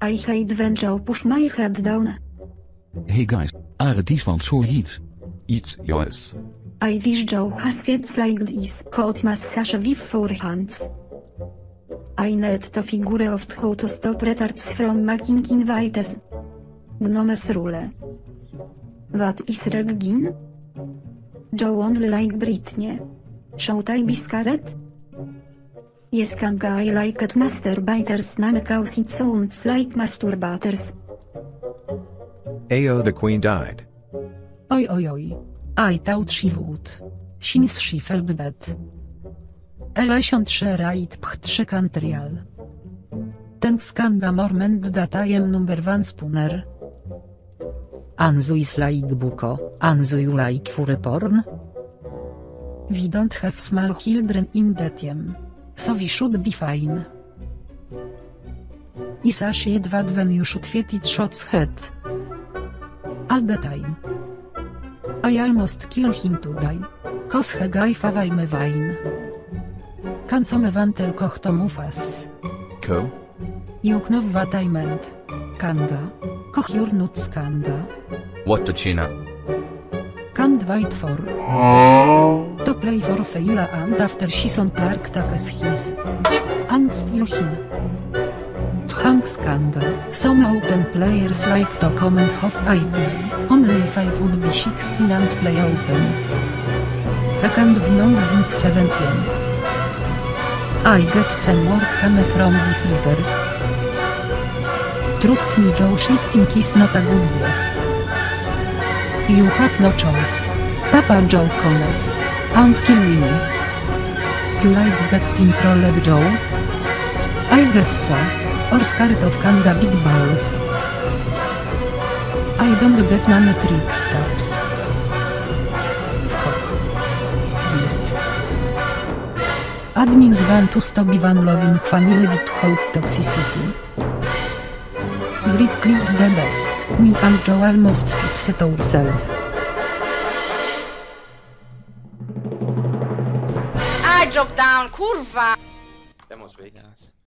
I hate when Joe push my head down. Hey guys, are this van so heat? It's yours. I wish Joe has fits like this cold massage with 4 hands. I need to figure out how to stop retards from making invites. Gnomes rule. What is Regin? Joe only like Britney. Should I be scared? Yes, Kanga, I like it masturbators name cause it sounds like masturbators. Ayo, the queen died. Oj oj oj. I thought she would. Since she felt bad. Election 3 right pcht countryal. Thanks Kanga moment that I am number 1 spooner. Anzu is like buko, Anzu you like furry porn? We don't have small children in that team. So we should be fine. Is a shit bad when you should fit it shots head. All the time. I almost kill him today. Cause he gave away my wine. Can someone tell koch to move us? Co? You know what I meant. Kanga. Koch you're not Kanga. What did she know? Can't wait for to play for Feyula and after Season Clark takes his and steal him. Thanks Kanga. Some open players like to comment half IP. Only if I would be 16 and play open. I can't be non 17. I guess some more come from this river. Trust me Joe shifting is not a good way. You have no choice. Papa Joe comes. And kill me. You like that team trolled Joe? I guess so. Or scared of Kanga big balls. I don't get many trick stops. Admins want to stop one loving family without toxicity. Grip clips the best. Me and Joe almost pissed ourselves. I drop down, kurwa! That must be.